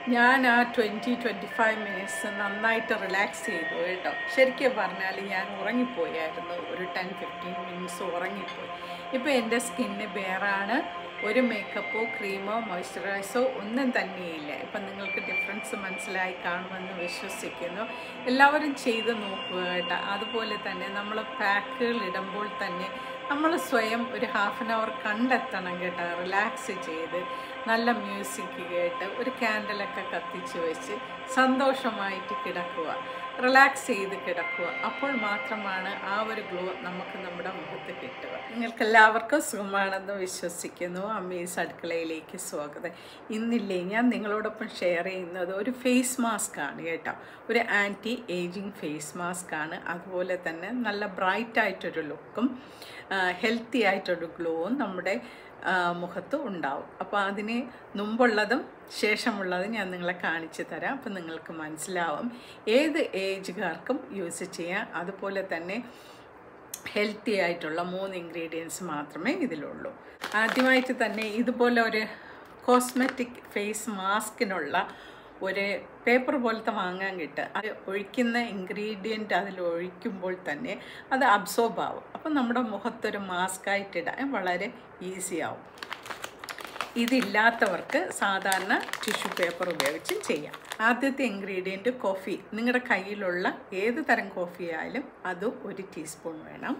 ഞാൻ ആ 20-25 മിനിറ്റ്സ് നന്നായിട്ട് റിലാക്സ് ചെയ്തു കേട്ടോ. ശരിക്കും പറഞ്ഞാൽ ഞാൻ ഉറങ്ങിപ്പോയായിരുന്നു, ഒരു 10-15 മിനിറ്റ്സ് ഉറങ്ങിപ്പോയി. ഇപ്പോൾ എൻ്റെ സ്കിന്ന് ബെയറാണ്. ഒരു മേക്കപ്പോ ക്രീമോ മോയ്സ്ചറൈസോ ഒന്നും തന്നെയില്ല. ഇപ്പം നിങ്ങൾക്ക് ഡിഫറൻസ് മനസ്സിലായി കാണുമെന്ന് വിശ്വസിക്കുന്നു. എല്ലാവരും ചെയ്ത് നോക്കുക കേട്ടോ. അതുപോലെ തന്നെ നമ്മൾ പാക്കുകൾ ഇടുമ്പോൾ തന്നെ നമ്മൾ സ്വയം ഒരു ഹാഫ് ആൻ അവർ കണ്ടെത്തണം കേട്ടോ. റിലാക്സ് ചെയ്ത് നല്ല മ്യൂസിക് കേട്ട് ഒരു ക്യാൻഡലൊക്കെ കത്തിച്ച് വെച്ച് സന്തോഷമായിട്ട് കിടക്കുക, റിലാക്സ് ചെയ്ത് കിടക്കുക. അപ്പോൾ മാത്രമാണ് ആ ഒരു ഗ്ലോ നമുക്ക് നമ്മുടെ മുഖത്ത് കിട്ടുക. നിങ്ങൾക്കെല്ലാവർക്കും സുഖമാണെന്ന് വിശ്വസിക്കുന്നു. അമ്മീസ് അടുക്കളയിലേക്ക് സ്വാഗതം. ഇന്നില്ലേ ഞാൻ നിങ്ങളോടൊപ്പം ഷെയർ ചെയ്യുന്നത് ഒരു ഫേസ് മാസ്ക് ആണ് കേട്ടോ. ഒരു ആൻറ്റി ഏജിങ് ഫേസ് മാസ്ക് ആണ്. അതുപോലെ തന്നെ നല്ല ബ്രൈറ്റ് ആയിട്ടൊരു ലുക്കും ഹെൽത്തി ആയിട്ടൊരു ഗ്ലോവും നമ്മുടെ മുഖത്ത് ഉണ്ടാവും. അപ്പോൾ അതിന് മുമ്പുള്ളതും ശേഷമുള്ളതും ഞാൻ നിങ്ങളെ കാണിച്ചു തരാം. അപ്പോൾ നിങ്ങൾക്ക് മനസ്സിലാവും ഏത് ഏജുകാർക്കും യൂസ് ചെയ്യാം. അതുപോലെ തന്നെ ഹെൽത്തി ആയിട്ടുള്ള 3 ഇൻഗ്രീഡിയൻസ് മാത്രമേ ഇതിലുള്ളൂ. ആദ്യമായിട്ട് തന്നെ ഇതുപോലെ ഒരു കോസ്മെറ്റിക് ഫേസ് മാസ്കിനുള്ള ഒരു പേപ്പർ പോലത്തെ വാങ്ങാൻ കിട്ടുക. അത് ഒഴിക്കുന്ന ഇൻഗ്രീഡിയൻറ്റ് അതിൽ ഒഴിക്കുമ്പോൾ തന്നെ അത് അബ്സോർബ് ആവും. അപ്പം നമ്മുടെ മുഖത്തൊരു മാസ്കായിട്ടിടാൻ വളരെ ഈസി ആവും. ഇതില്ലാത്തവർക്ക് സാധാരണ ടിഷ്യൂ പേപ്പർ ഉപയോഗിച്ചും ചെയ്യാം. ആദ്യത്തെ ഇൻഗ്രീഡിയൻറ്റ് കോഫി. നിങ്ങളുടെ കയ്യിലുള്ള ഏത് തരം കോഫി ആയാലും അത് 1 ടീസ്പൂൺ വേണം.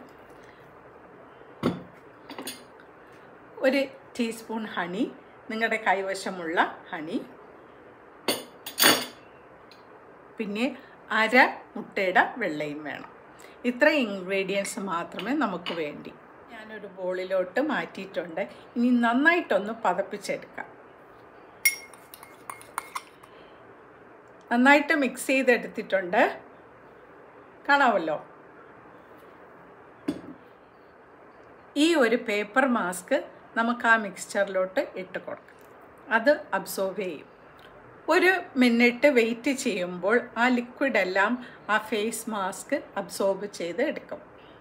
1 ടീസ്പൂൺ ഹണി, നിങ്ങളുടെ കൈവശമുള്ള ഹണി. പിന്നെ 1/2 മുട്ടയുടെ വെള്ളയും വേണം. ഇത്രയും ഇൻഗ്രീഡിയൻസ് മാത്രമേ നമുക്ക് വേണ്ടി. ഞാനൊരു ബോളിലോട്ട് മാറ്റിയിട്ടുണ്ട്. ഇനി നന്നായിട്ടൊന്ന് പതപ്പിച്ചെടുക്കാം. നന്നായിട്ട് മിക്സ് ചെയ്തെടുത്തിട്ടുണ്ട്, കാണാമല്ലോ. ഈ ഒരു പേപ്പർ മാസ്ക് നമുക്ക് ആ മിക്സ്ചറിലോട്ട് ഇട്ട് കൊടുക്കാം. അത് അബ്സോർബ് ചെയ്യും. 1 മിനിറ്റ് വെയിറ്റ് ചെയ്യുമ്പോൾ ആ ലിക്വിഡെല്ലാം ആ ഫേസ് മാസ്ക് അബ്സോർബ് ചെയ്ത് എടുക്കും.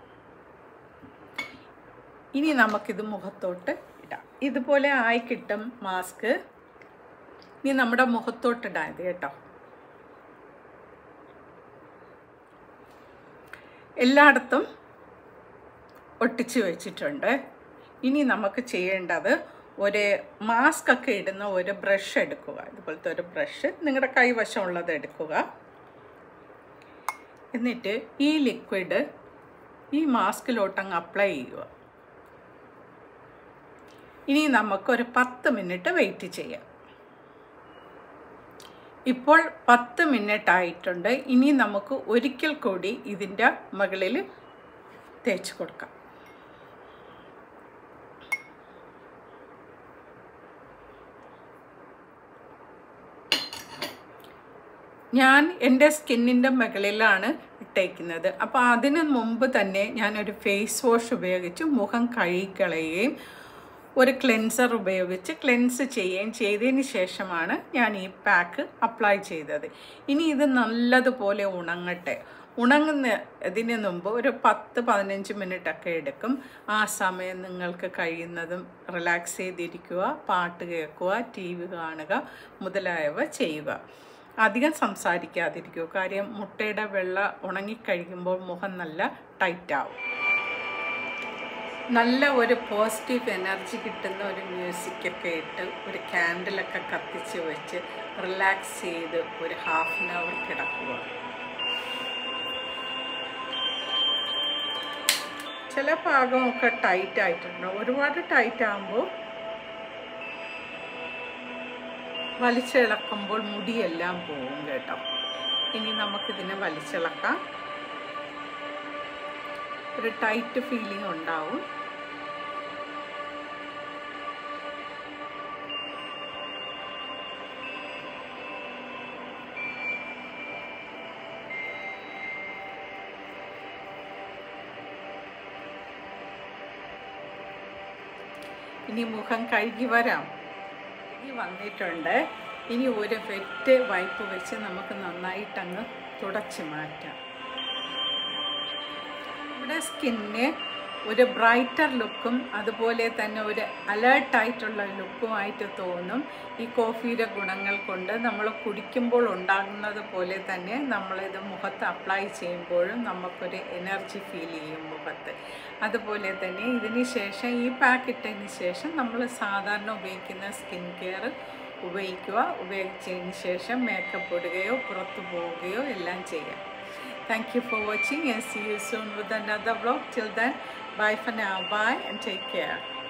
ഇനി നമുക്കിത് മുഖത്തോട്ട് ഇടാം. ഇതുപോലെ ആയി കിട്ടും മാസ്ക്. ഇനി നമ്മുടെ മുഖത്തോട്ടിടാം ഇത് കേട്ടോ. എല്ലായിടത്തും ഒട്ടിച്ച് വെച്ചിട്ടുണ്ട്. ഇനി നമുക്ക് ചെയ്യേണ്ടത് ഒരു മാസ്ക് ഒക്കെ ഇടുന്ന ഒരു ബ്രഷ് എടുക്കുക. ഇതുപോലത്തെ ഒരു ബ്രഷ് നിങ്ങളുടെ കൈവശമുള്ളത് എടുക്കുക. എന്നിട്ട് ഈ ലിക്വിഡ് ഈ മാസ്കിലോട്ടങ്ങ് അപ്ലൈ ചെയ്യുക. ഇനി നമുക്കൊരു 10 മിനിറ്റ് വെയിറ്റ് ചെയ്യാം. ഇപ്പോൾ 10 മിനിറ്റ് ആയിട്ടുണ്ട്. ഇനി നമുക്ക് ഒരിക്കൽ കൂടി ഇതിൻ്റെ മുകളിൽ തേച്ച് കൊടുക്കാം. ഞാൻ എൻ്റെ സ്കിന്നിൻ്റെ മുകളിലാണ് ഇട്ടേക്കുന്നത്. അപ്പോൾ അതിന് മുമ്പ് തന്നെ ഞാനൊരു ഫേസ് വാഷ് ഉപയോഗിച്ച് മുഖം കഴുകിക്കളയുകയും ഒരു ക്ലെൻസർ ഉപയോഗിച്ച് ക്ലെൻസ് ചെയ്യുകയും ചെയ്തതിന് ശേഷമാണ് ഞാൻ ഈ പാക്ക് അപ്ലൈ ചെയ്തത്. ഇനി ഇത് നല്ലതുപോലെ ഉണങ്ങട്ടെ. ഉണങ്ങുന്നതിന് മുമ്പ് ഒരു 10-15 മിനിറ്റൊക്കെ എടുക്കും. ആ സമയം നിങ്ങൾക്ക് കഴിയുന്നതും റിലാക്സ് ചെയ്തിരിക്കുക, പാട്ട് കേൾക്കുക, TV കാണുക മുതലായവ ചെയ്യുക. അധികം സംസാരിക്കാതിരിക്കുക. കാര്യം മുട്ടയുടെ വെള്ള ഉണങ്ങിക്കഴിയുമ്പോൾ മുഖം നല്ല ടൈറ്റാവും. നല്ല ഒരു പോസിറ്റീവ് എനർജി കിട്ടുന്ന ഒരു മ്യൂസിക്കൊക്കെ ഇട്ട് ഒരു ക്യാൻഡിലൊക്കെ കത്തിച്ച് വെച്ച് റിലാക്സ് ചെയ്ത് ഒരു ഹാഫ് ആൻ അവർ കിടക്കുക. ചില ഭാഗമൊക്കെ ടൈറ്റായിട്ടുണ്ട്. ഒരുപാട് ടൈറ്റ് ആകുമ്പോൾ വലിച്ചിളക്കുമ്പോൾ മുടിയെല്ലാം പോവും കേട്ടോ. ഇനി നമുക്കിതിനെ വലിച്ചിളക്കാം. ഒരു ടൈറ്റ് ഫീലിംഗ് ഉണ്ടാവും. ഇനി മുഖം കഴുകി വരാം. വന്നിട്ടുണ്ട്. ഇനി ഒരു വെറ്റ് വൈപ്പ് വെച്ച് നമുക്ക് നന്നായിട്ടങ്ങ് തുടച്ച് മാറ്റാം. നമ്മുടെ സ്കിന്ന് ഒരു ബ്രൈറ്റർ ലുക്കും അതുപോലെ തന്നെ ഒരു അലേർട്ടായിട്ടുള്ള ലുക്കുമായിട്ട് തോന്നും. ഈ കോഫിയുടെ ഗുണങ്ങൾ കൊണ്ട് നമ്മൾ കുടിക്കുമ്പോൾ ഉണ്ടാകുന്നത് പോലെ തന്നെ നമ്മളിത് മുഖത്ത് അപ്ലൈ ചെയ്യുമ്പോഴും നമുക്കൊരു എനർജി ഫീൽ ചെയ്യും മുഖത്ത്. അതുപോലെ തന്നെ ഇതിന് ശേഷം ഈ പാക്കറ്റിന് ശേഷം നമ്മൾ സാധാരണ ഉപയോഗിക്കുന്ന സ്കിൻ കെയർ ഉപയോഗിച്ചതിന് ശേഷം മേക്കപ്പ് ഇടുകയോ പുറത്തു പോവുകയോ എല്ലാം ചെയ്യാം. Thank you for watching and see you soon with another vlog. Till then, bye for now. Bye and take care.